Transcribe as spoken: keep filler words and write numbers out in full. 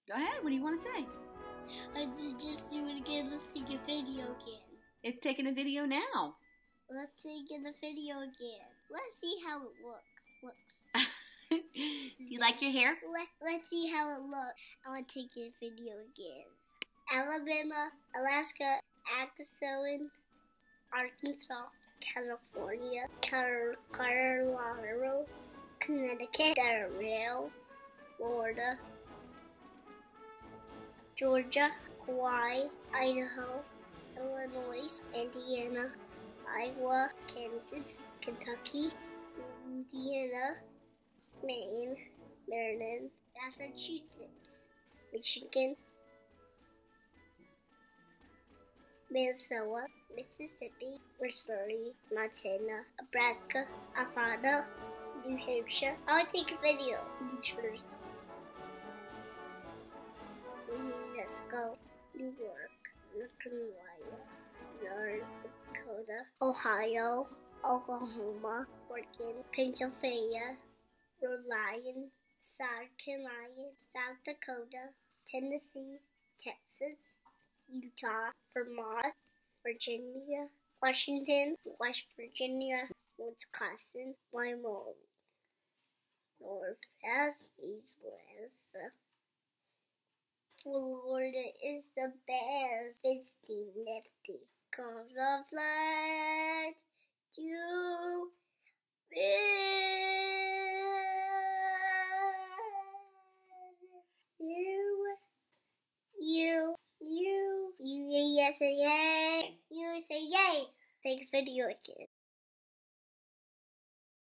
Go ahead. What do you want to say? I did just do it again. Let's take a video again. It's taking a video now. Let's take in the video again. Let's see how it looks. Looks. Do you like your hair? Let, let's see how it looks. I want to take a video again. Alabama, Alaska, Arizona, Arkansas, California, Colorado, Connecticut, Delaware, Florida, Georgia, Hawaii, Idaho, Illinois, Indiana, Iowa, Kansas, Kentucky, Louisiana, Maine, Maryland, Massachusetts, Michigan, Minnesota, Mississippi, Missouri, Montana, Nebraska, Nevada, New Hampshire. I'll take a video. New Jersey, New Mexico, New York, North Carolina, North Dakota, Ohio, Oklahoma, Oregon, Pennsylvania, Rhode Island, South Carolina, South Dakota, Tennessee, Texas, Utah, Vermont, Virginia, Washington, West Virginia, Wisconsin, Wyoming, Northwest, East West. Florida is the best. Fisty nifty. Comes a flood. You You, you, you, you, yes, yay. You say yay. Take a video again.